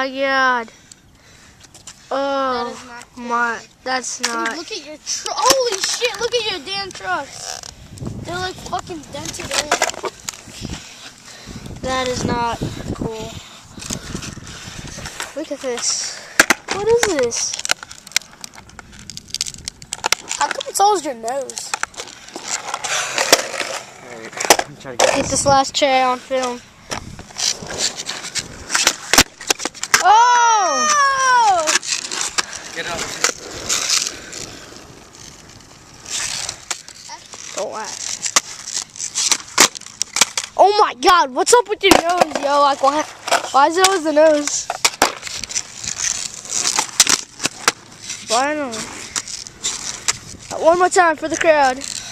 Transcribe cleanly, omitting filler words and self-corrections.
my god. That is Oh not cool. my, that's not. Dude, look at your truck. Holy shit, look at your damn trucks. They're like fucking dented in. That is not cool. Look at this. What is this? How come it's always your nose? I'm trying to get this last chair on film. Oh! Get up. Don't laugh. Oh my god, what's up with your nose, yo? Like, why is it always the nose? Why not? One more time for the crowd.